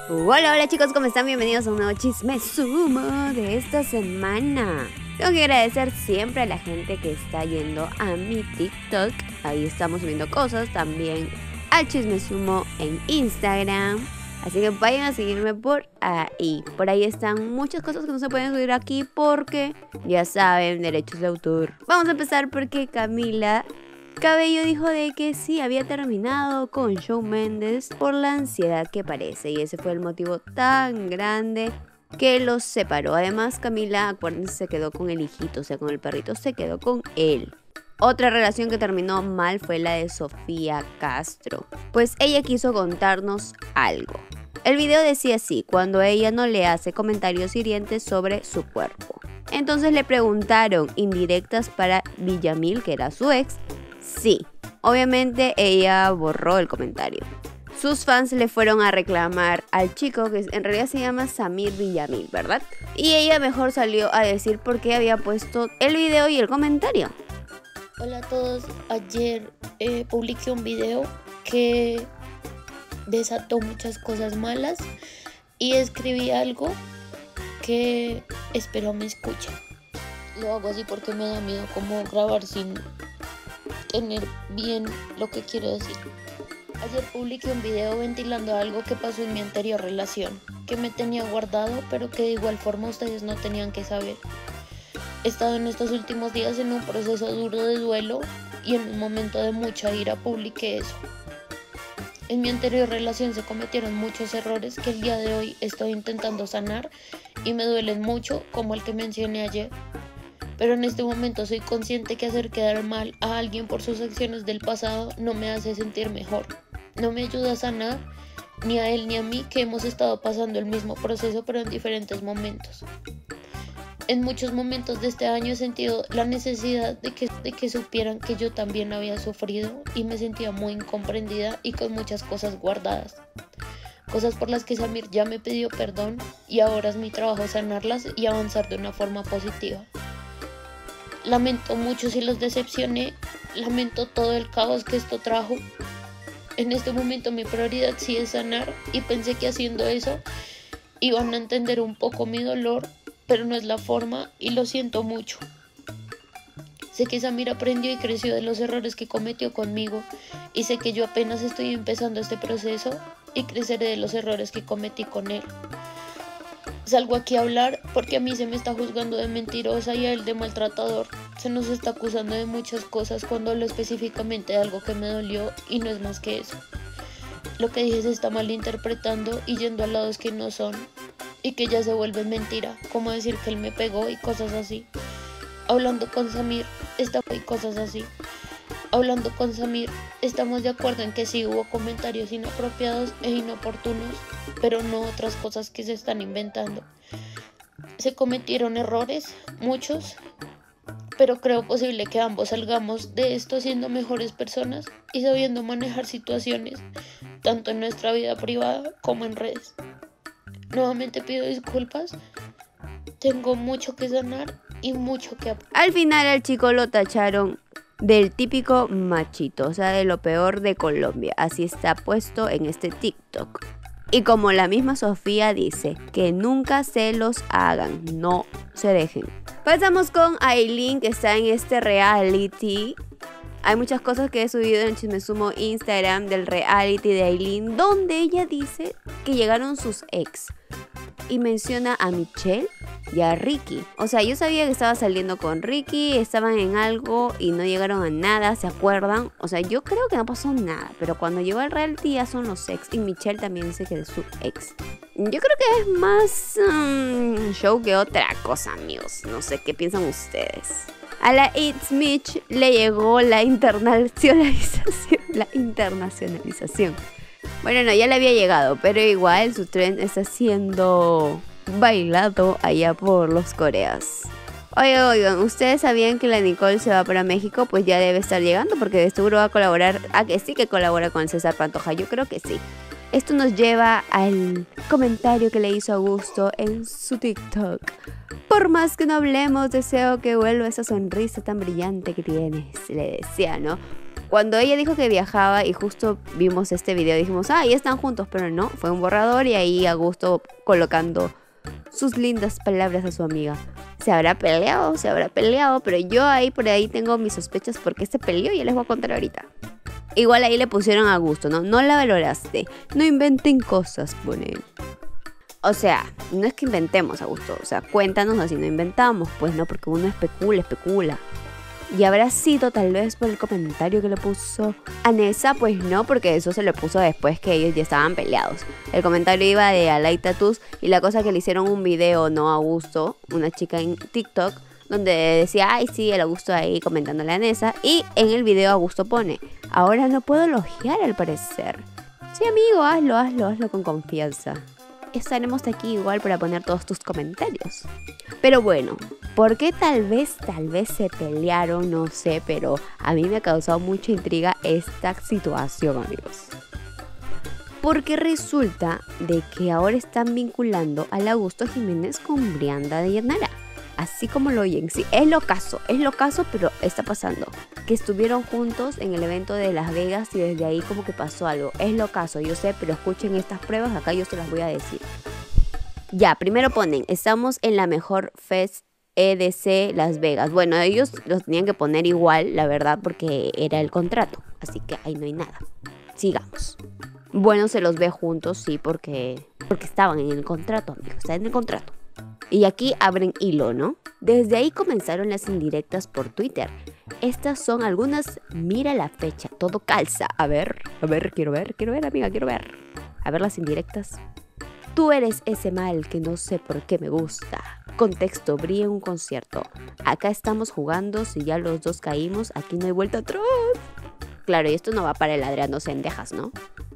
Hola chicos, ¿cómo están? Bienvenidos a un nuevo Chisme Sumo de esta semana. Tengo que agradecer siempre a la gente que está yendo a mi TikTok. Ahí estamos subiendo cosas, también al Chisme Sumo en Instagram. Así que vayan a seguirme por ahí. Por ahí están muchas cosas que no se pueden subir aquí porque, ya saben, derechos de autor. Vamos a empezar porque Camila Cabello dijo de que sí había terminado con Shawn Mendes por la ansiedad que parece, y ese fue el motivo tan grande que los separó. Además, Camila, acuérdense, se quedó con el hijito, o sea, con el perrito, se quedó con él. Otra relación que terminó mal fue la de Sofía Castro, pues ella quiso contarnos algo. El video decía así: cuando ella no le hace comentarios hirientes sobre su cuerpo. Entonces le preguntaron, indirectas para Villamil, que era su ex. Sí, obviamente ella borró el comentario. Sus fans le fueron a reclamar al chico, que en realidad se llama Samir Villamil, ¿verdad? Y ella mejor salió a decir por qué había puesto el video y el comentario. Hola a todos, ayer publiqué un video que desató muchas cosas malas y escribí algo que espero me escuchen. Lo hago así porque me da miedo como grabar sin tener bien lo que quiero decir. Ayer publiqué un video ventilando algo que pasó en mi anterior relación, que me tenía guardado, pero que de igual forma ustedes no tenían que saber. He estado en estos últimos días en un proceso duro de duelo y en un momento de mucha ira publiqué eso. En mi anterior relación se cometieron muchos errores que el día de hoy estoy intentando sanar y me duelen mucho, como el que mencioné ayer. Pero en este momento soy consciente que hacer quedar mal a alguien por sus acciones del pasado no me hace sentir mejor. No me ayuda a sanar, ni a él ni a mí, que hemos estado pasando el mismo proceso pero en diferentes momentos. En muchos momentos de este año he sentido la necesidad de que supieran que yo también había sufrido y me sentía muy incomprendida y con muchas cosas guardadas. Cosas por las que Samir ya me pidió perdón y ahora es mi trabajo sanarlas y avanzar de una forma positiva. Lamento mucho si los decepcioné, lamento todo el caos que esto trajo. En este momento mi prioridad sí es sanar y pensé que haciendo eso iban a entender un poco mi dolor, pero no es la forma y lo siento mucho. Sé que Samir aprendió y creció de los errores que cometió conmigo y sé que yo apenas estoy empezando este proceso y creceré de los errores que cometí con él. Salgo aquí a hablar porque a mí se me está juzgando de mentirosa y a él de maltratador. Se nos está acusando de muchas cosas cuando hablo específicamente de algo que me dolió y no es más que eso. Lo que dije se está malinterpretando y yendo a lados que no son y que ya se vuelve mentira, como decir que él me pegó y cosas así. Hablando con Samir, estamos de acuerdo en que sí hubo comentarios inapropiados e inoportunos, pero no otras cosas que se están inventando. Se cometieron errores, muchos, pero creo posible que ambos salgamos de esto siendo mejores personas y sabiendo manejar situaciones, tanto en nuestra vida privada como en redes. Nuevamente pido disculpas, tengo mucho que sanar y mucho que aprender. Al final al chico lo tacharon del típico machito, o sea, de lo peor de Colombia. Así está puesto en este TikTok. Y como la misma Sofía dice, que nunca se los hagan, no se dejen. Pasamos con Aileen, que está en este reality. Hay muchas cosas que he subido en Chisme Sumo Instagram del reality de Aileen, donde ella dice que llegaron sus ex y menciona a Michelle y a Ricky. O sea, yo sabía que estaba saliendo con Ricky, estaban en algo y no llegaron a nada, ¿se acuerdan? O sea, yo creo que no pasó nada, pero cuando llegó al reality ya son los ex. Y Michelle también dice que es su ex. Yo creo que es más show que otra cosa, amigos. No sé qué piensan ustedes. A la It's Mitch le llegó la internacionalización. Bueno, no, ya le había llegado, pero igual su tren está siendo bailado allá por los Coreas. Oigan, ¿ustedes sabían que la Nicole se va para México? Pues ya debe estar llegando, porque de seguro va a colaborar. Ah, que sí que colabora con César Pantoja, yo creo que sí. Esto nos lleva al comentario que le hizo Augusto en su TikTok. Por más que no hablemos, deseo que vuelva esa sonrisa tan brillante que tienes, le decía, ¿no? Cuando ella dijo que viajaba y justo vimos este video, dijimos, ya están juntos, pero no, fue un borrador y ahí Augusto colocando sus lindas palabras a su amiga. Se habrá peleado, pero yo por ahí tengo mis sospechas porque se peleó y ya les voy a contar ahorita. Igual ahí le pusieron a Augusto, ¿no? No la valoraste, no inventen cosas, ponen. O sea, no es que inventemos, Augusto, o sea, cuéntanos así, no inventamos, pues no, porque uno especula. Y habrá sido tal vez por el comentario que le puso a Nessa, pues no, porque eso se le puso después que ellos ya estaban peleados. El comentario iba de Alay Tattoos y la cosa que le hicieron un video, no a Augusto, una chica en TikTok, donde decía, sí, el Augusto ahí comentándole a Nessa. Y en el video Augusto pone, ahora no puedo elogiar al parecer. Sí, amigo, hazlo con confianza. Estaremos aquí igual para poner todos tus comentarios. Pero bueno, ¿por qué tal vez se pelearon? No sé, pero a mí me ha causado mucha intriga esta situación, amigos. Porque resulta de que ahora están vinculando al Augusto Jiménez con Brianda de Yanara. Así como lo oyen, sí, es lo caso, pero está pasando. Que estuvieron juntos en el evento de Las Vegas y desde ahí como que pasó algo. Es lo caso, yo sé, pero escuchen estas pruebas, acá yo se las voy a decir. Ya, primero ponen, estamos en la mejor Fest EDC Las Vegas. Bueno, ellos los tenían que poner igual, la verdad, porque era el contrato. Así que ahí no hay nada. Sigamos. Bueno, se los ve juntos, sí, porque estaban en el contrato, amigos, está en el contrato. Y aquí abren hilo, ¿no? Desde ahí comenzaron las indirectas por Twitter. Estas son algunas, mira la fecha, todo calza. A ver, quiero ver, amiga, quiero ver. A ver las indirectas. Tú eres ese mal que no sé por qué me gusta. Contexto, Bri en un concierto. Acá estamos jugando, si ya los dos caímos, aquí no hay vuelta atrás. Claro, y esto no va para el Adriano Cendejas, ¿no?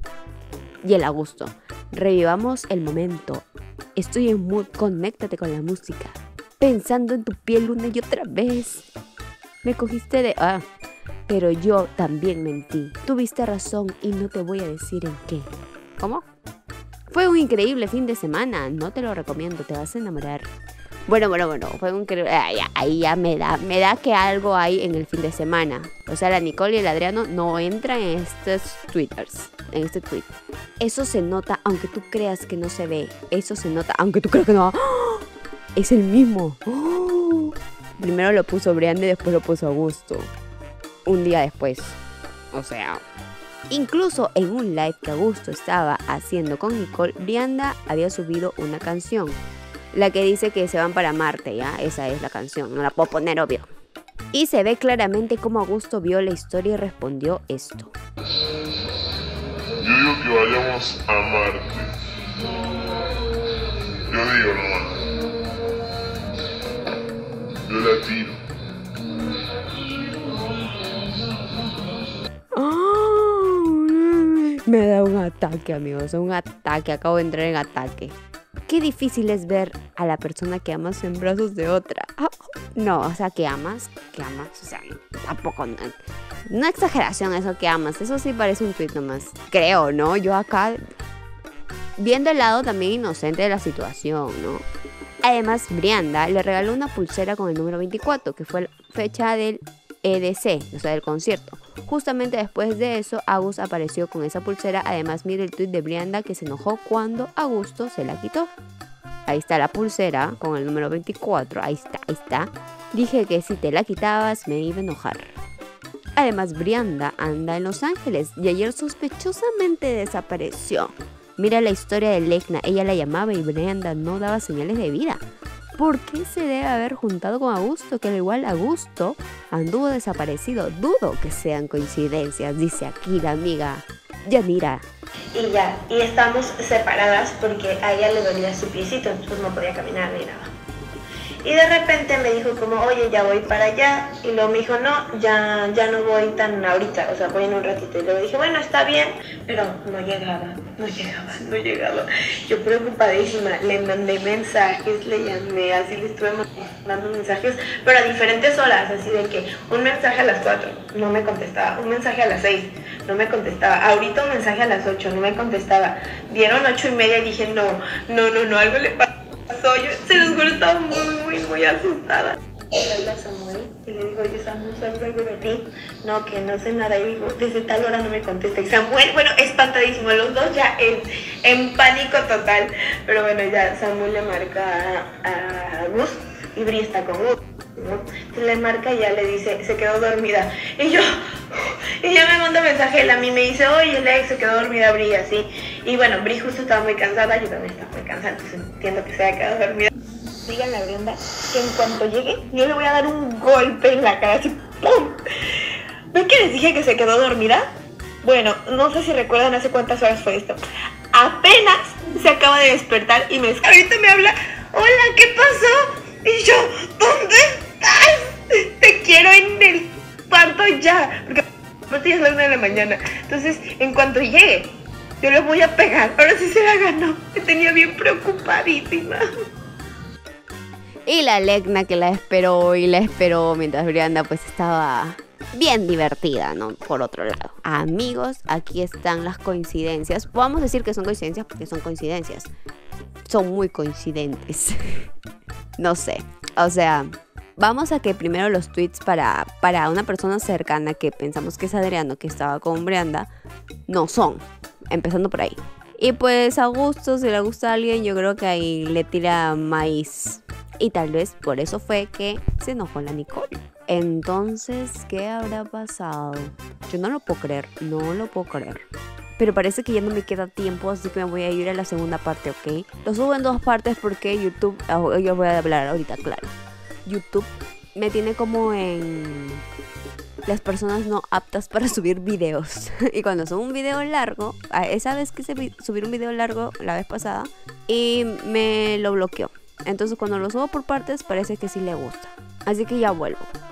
Y el Augusto. Revivamos el momento. Estoy en mood, conéctate con la música. Pensando en tu piel una y otra vez. Me cogiste de... pero yo también mentí. Tuviste razón y no te voy a decir en qué. ¿Cómo? Fue un increíble fin de semana. No te lo recomiendo, te vas a enamorar. Bueno. Fue un increíble... ahí ya me da que algo hay en el fin de semana. O sea, la Nicole y el Adriano no entran en estos twitters. En este tweet. Eso se nota aunque tú creas que no se ve. Eso se nota aunque tú creas que no. ¡Oh! Es el mismo. ¡Oh! Primero lo puso Brianda y después lo puso Augusto. Un día después. O sea, incluso en un live que Augusto estaba haciendo con Nicole, Brianda había subido una canción. La que dice que se van para Marte, ¿ya? Esa es la canción. No la puedo poner, obvio. Y se ve claramente cómo Augusto vio la historia y respondió esto. Yo digo que vayamos a Marte. Yo digo nomás. Yo la tiro. Me da un ataque, amigos. Un ataque. Acabo de entrar en ataque. Qué difícil es ver a la persona que amas en brazos de otra. No, o sea, que amas. O sea, tampoco... No exageración eso que amas. Eso sí parece un tweet nomás. Creo, ¿no? Yo acá... Viendo el lado también inocente de la situación, ¿no? Además, Brianda le regaló una pulsera con el número 24, que fue la fecha del EDC, o sea, del concierto. Justamente después de eso, Agus apareció con esa pulsera. Además, mire el tweet de Brianda que se enojó cuando Augusto se la quitó. Ahí está la pulsera con el número 24. Ahí está. Dije que si te la quitabas me iba a enojar. Además, Brianda anda en Los Ángeles y ayer sospechosamente desapareció. Mira la historia de Legna, ella la llamaba y Brianda no daba señales de vida. ¿Por qué se debe haber juntado con Augusto? Que al igual Augusto anduvo desaparecido. Dudo que sean coincidencias, dice aquí la amiga Yanira. Y estamos separadas porque a ella le dolía su piecito, entonces no podía caminar ni nada. Y de repente me dijo como, oye, ya voy para allá. Y luego me dijo, no, ya no voy tan ahorita, o sea, voy en un ratito. Y luego dije, bueno, está bien, pero no llegaba. Yo preocupadísima, le mandé mensajes, le llamé, así le estuve mandando mensajes, pero a diferentes horas, así de que un mensaje a las 4, no me contestaba, un mensaje a las 6, no me contestaba, ahorita un mensaje a las 8, no me contestaba, dieron 8:30 y dije, no, algo le pasó. Yo se los juro, estaba muy asustada. le habla a Samuel y le digo, oye Samuel, ¿sabes algo de ti? No, que no sé nada. Y digo, desde tal hora no me contesta. Y Samuel, bueno, espantadísimo, los dos ya en pánico total. Pero bueno, ya Samuel le marca a Gus y Bri está con Gus, ¿no? Entonces le marca y ya le dice, se quedó dormida. Y ya me manda mensaje él a mí, me dice, oye Lex, se quedó dormida Bri, así. Y bueno, Bri justo estaba muy cansada, yo también estaba muy cansada, entonces entiendo que se haya quedado dormida. Díganle a Brenda que en cuanto llegue, yo le voy a dar un golpe en la cara, así, ¡pum! ¿Ven que les dije que se quedó dormida? Bueno, no sé si recuerdan hace cuántas horas fue esto. Apenas se acaba de despertar y ahorita me habla, hola, ¿qué pasó? Y yo, ¿dónde estás? Te quiero en el cuarto ya. Porque aparte ya es la 1 de la mañana. Entonces, en cuanto llegue, yo le voy a pegar. Ahora sí se la ganó. Me tenía bien preocupadísima. Y la Legna que la esperó mientras Brianda pues estaba bien divertida, ¿no? Por otro lado. Amigos, aquí están las coincidencias. Podemos decir que son coincidencias porque son coincidencias. Son muy coincidentes. No sé. O sea, vamos a que primero los tweets para una persona cercana que pensamos que es Adriano, que estaba con Brianda, no son. Empezando por ahí. Y pues a gusto, si le gusta a alguien, yo creo que ahí le tira maíz. Y tal vez por eso fue que se enojó la Nicole. Entonces, ¿qué habrá pasado? Yo no lo puedo creer, no lo puedo creer. Pero parece que ya no me queda tiempo, así que me voy a ir a la segunda parte, ¿ok? Lo subo en 2 partes porque YouTube, yo voy a hablar ahorita, claro. YouTube me tiene como en las personas no aptas para subir videos. Y cuando subo un video largo, esa vez que subí un video largo la vez pasada, y me lo bloqueó. Entonces cuando lo subo por partes parece que sí le gusta. Así que ya vuelvo.